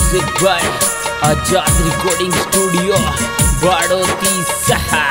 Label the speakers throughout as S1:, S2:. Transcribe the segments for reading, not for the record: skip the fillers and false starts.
S1: Music by Azad recording studio Badoti सहा।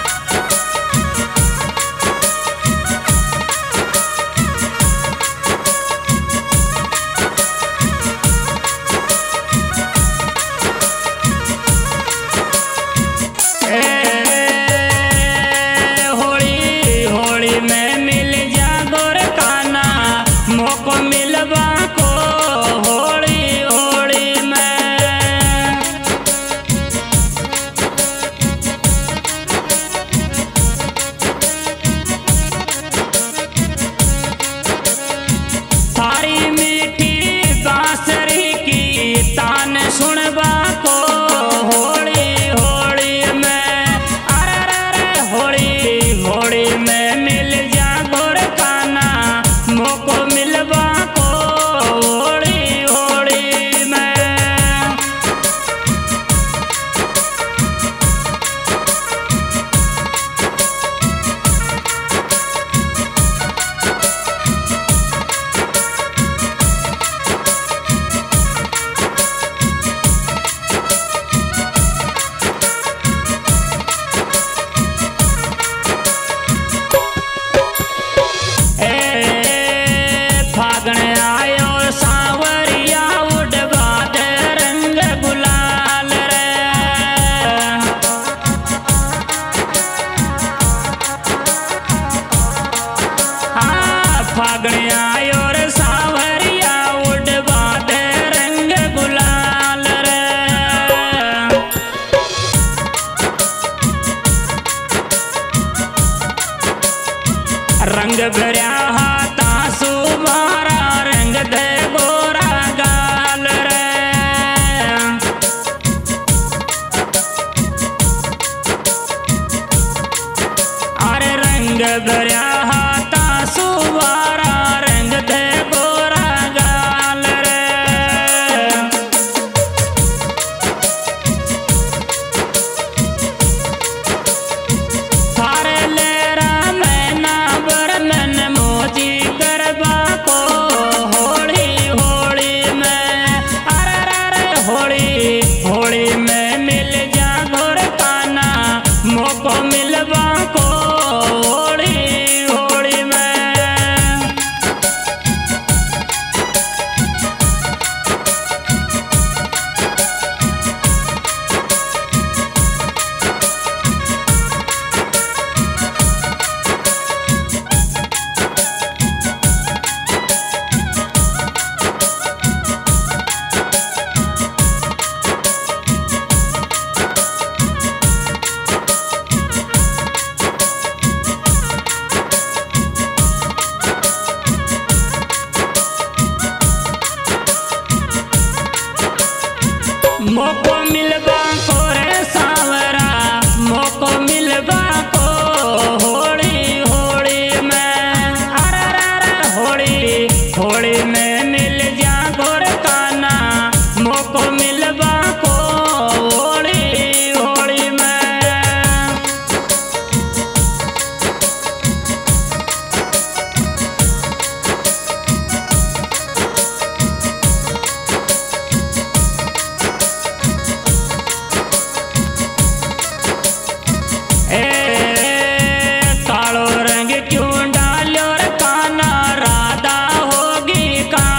S2: रंग भरिया हाथा सुमारा रंग दे गोरा गाल रे। अरे रंग भरिया हाथा सुमारा रंग दे गोरा गाल रे। थारे लेरा मैना बरमन मोजी गरबा को होली होली में। अरे होली होली में मिल जा गोर काना मोको मिलवा को होली होली में। मोको मिलवा को रे सावरा मोको मिलवा को होली होली में। अरे होली होली में मिल जा गोर काना मोको मिलवा को होली होली में। कालो रंग क्यों डालो रे काना राधा होगी का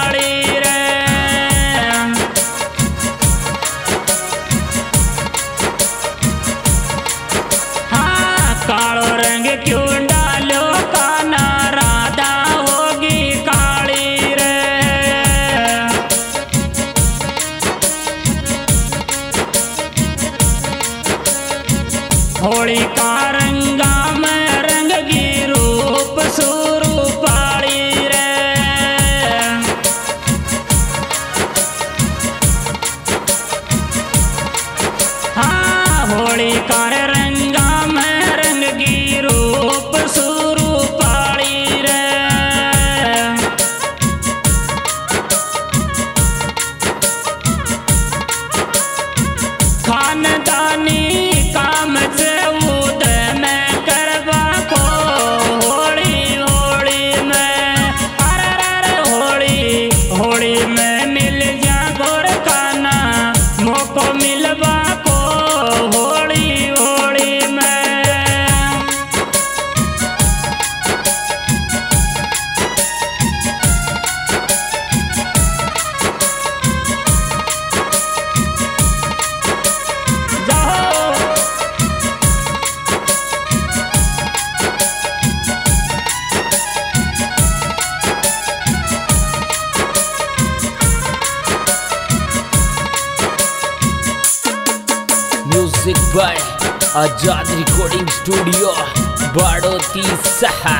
S1: by Azad recording studio Badoti सहा।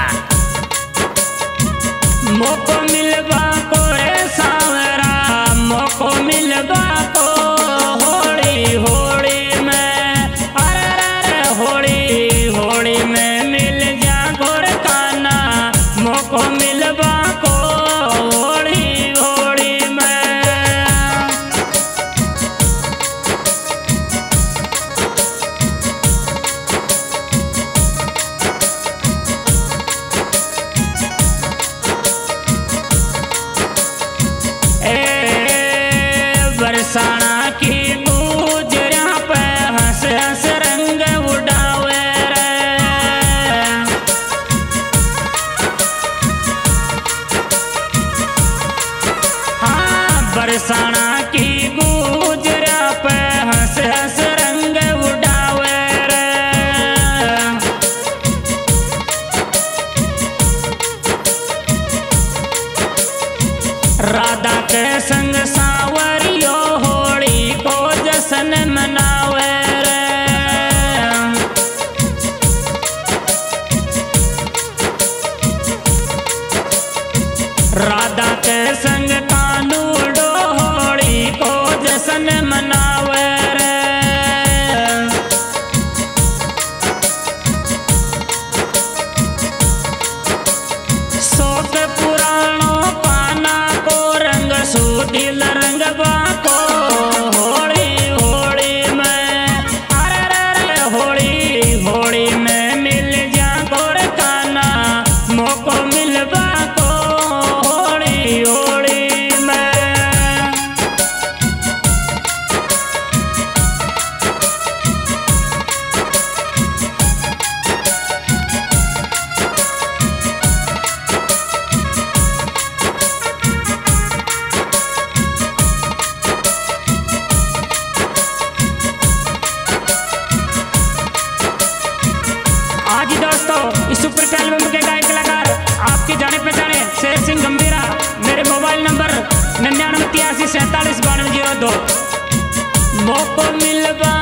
S2: मोको मिलबा को रे सावरा, मोको मिलबा को होली होली में, अरे होली होली में मिल जा गोर काना, मोको मिलबा को होली होली में। बरसाना की गुजरा पे हंस हंस रंग उड़ावे रे, हाँ बरसाना की गुजरा पे हंस हंस रंग उड़ावे रे। राधा के संग सावरियो होली को जश्न मनावे रे, राधा के संग कानूडो होली को जश्न मनावे रे। शोक पुराणो पाना को रंग सूदिल रंग बाको होली होली में, अरे होली होली में मिल जा गोर काना, मोको मिलबा को होली होली में। आज ही दोस्तों इस सुपर एल्बम के गायक कलाकार आपके जाने पहचाने शेर सिंह गंभीरा, मेरे मोबाइल नंबर 99 83 47 92 02। मोको मिलबा